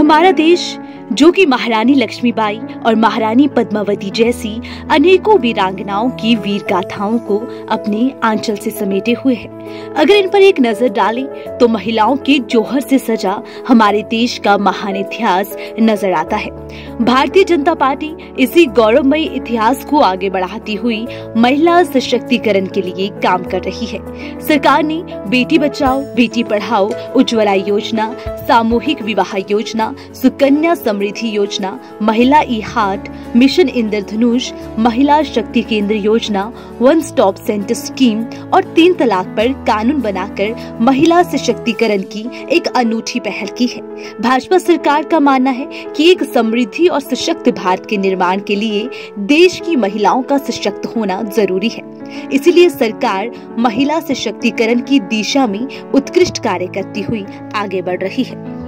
हमारा देश जो कि महारानी लक्ष्मीबाई और महारानी पद्मावती जैसी अनेकों वीरांगनाओं की वीर गाथाओं को अपने आंचल से समेटे हुए है। अगर इन पर एक नजर डालें तो महिलाओं के जौहर से सजा हमारे देश का महान इतिहास नजर आता है। भारतीय जनता पार्टी इसी गौरवमयी इतिहास को आगे बढ़ाती हुई महिला सशक्तिकरण के लिए काम कर रही है। सरकार ने बेटी बचाओ बेटी पढ़ाओ, उज्ज्वला योजना, सामूहिक विवाह योजना, सुकन्या समृद्धि योजना, महिला ई हाट, मिशन इंद्रधनुष, महिला शक्ति केंद्र योजना, वन स्टॉप सेंटर स्कीम और 3 तलाक पर कानून बनाकर महिला सशक्तिकरण की एक अनूठी पहल की है। भाजपा सरकार का मानना है कि एक समृद्धि और सशक्त भारत के निर्माण के लिए देश की महिलाओं का सशक्त होना जरूरी है। इसीलिए सरकार महिला सशक्तिकरण की दिशा में उत्कृष्ट कार्य करती हुई आगे बढ़ रही है।